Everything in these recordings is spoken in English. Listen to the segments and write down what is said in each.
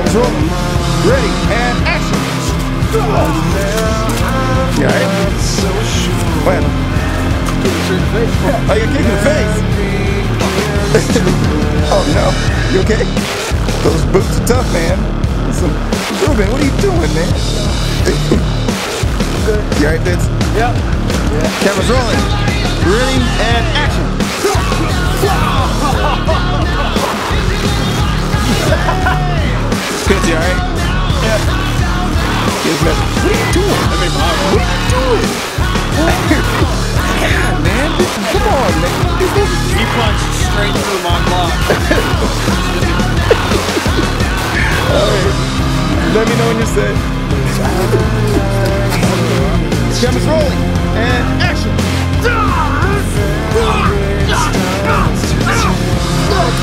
Camera's rolling. Ready, and action. You alright? What? Oh, you're kicking the face. Oh no, you okay? Those boots are tough, man. Listen, Ruben, what are you doing, man? You alright, Pitts? Yep. Camera's rolling. Ready, and action. Pitts, you alright? Yeah. Yes, man. What are you doing? What are you doing? God, man. Come on, man. He punched straight through my block. Alright. Let me know when you're set. Camera's rolling. And action.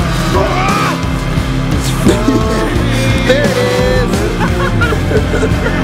There it is.